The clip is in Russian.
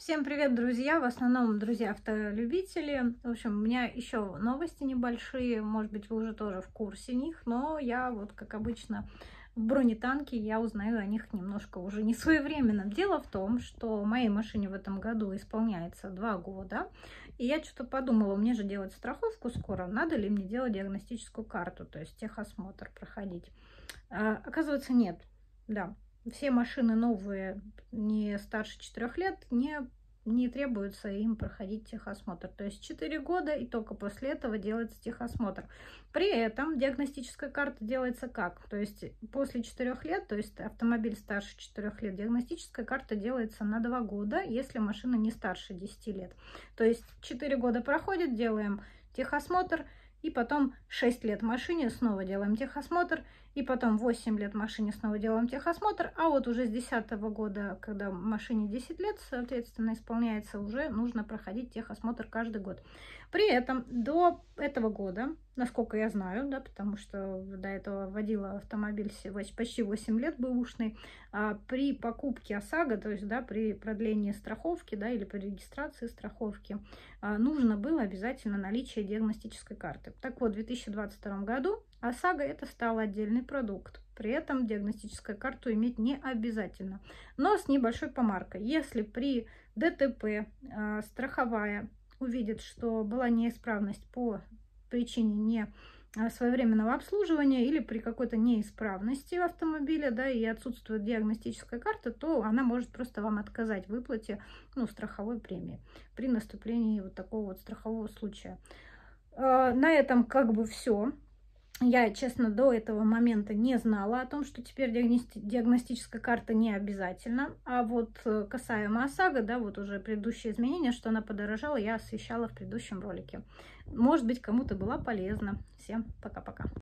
Всем привет, друзья! В основном, друзья, автолюбители. В общем, у меня еще новости небольшие. Может быть, вы уже тоже в курсе них, но я вот, как обычно, в бронетанке я узнаю о них немножко уже не своевременно. Дело в том, что моей машине в этом году исполняется 2 года, и я что-то подумала, мне же делать страховку скоро, надо ли мне делать диагностическую карту, то есть техосмотр проходить. Оказывается, нет. Да. Все машины новые, не старше 4 лет, не требуется им проходить техосмотр. То есть 4 года, и только после этого делается техосмотр. При этом диагностическая карта делается как? То есть после 4 лет, то есть автомобиль старше 4 лет, диагностическая карта делается на 2 года, если машина не старше 10 лет. То есть 4 года проходит, делаем техосмотр, и потом 6 лет машине снова делаем техосмотр, и потом 8 лет машине снова делаем техосмотр, а вот уже с 10 года, когда машине 10 лет, соответственно, исполняется, уже нужно проходить техосмотр каждый год. При этом до этого года, насколько я знаю, да, потому что до этого водила автомобиль почти 8 лет бэушный, при покупке ОСАГО, то есть, да, при продлении страховки, да, или при регистрации страховки, нужно было обязательно наличие диагностической карты. Так вот, в 2022 году ОСАГО это стал отдельный продукт. При этом диагностическую карту иметь не обязательно, но с небольшой помаркой. Если при ДТП страховая увидит, что была неисправность по причине не своевременного обслуживания или при какой-то неисправности автомобиля, да, и отсутствует диагностическая карта, то она может просто вам отказать в выплате, ну, страховой премии при наступлении вот такого вот страхового случая. На этом как бы все. Я, честно, до этого момента не знала о том, что теперь диагностическая карта не обязательна. А вот касаемо ОСАГО, да, вот уже предыдущие изменения, что она подорожала, я освещала в предыдущем ролике. Может быть, кому-то была полезна. Всем пока-пока.